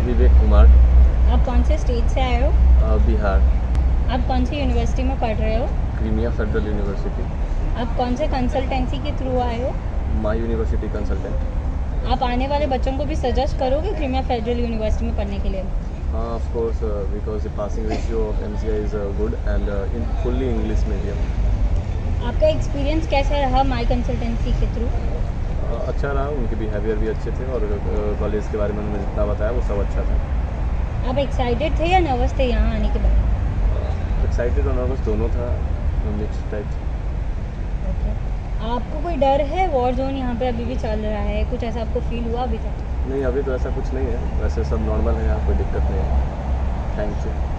विवेक कुमार। आप कौन से स्टेट से आए हो? बिहार। आप कौन सी यूनिवर्सिटी में पढ़ रहे हो? Crimea federal university. आप कौन से कंसल्टेंसी के थ्रू आए हो? My university consultant. आप आने वाले बच्चों को भी सजेस्ट करोगे क्रीमिया फेडरल यूनिवर्सिटी में पढ़ने के लिए? Of course, because the passing ratio of MCI is good and in fully English medium. आपका एक्सपीरियंस कैसा रहा माई कंसल्टेंसी के थ्रू? अच्छा रहा, उनके बिहेवियर भी अच्छे थे और कॉलेज के बारे में उन्होंने जितना बताया वो सब अच्छा था। आप एक्साइटेड थे या नर्वस थे यहाँ आने के बाद? एक्साइटेड और नर्वस दोनों था, मिक्स टाइप। ओके, आपको कोई डर है? वॉर जोन यहाँ पे अभी भी चल रहा है, कुछ ऐसा आपको फील हुआ अभी तक? नहीं, अभी तो ऐसा कुछ नहीं है, वैसे सब नॉर्मल है यहाँ, कोई दिक्कत नहीं है। Thank you.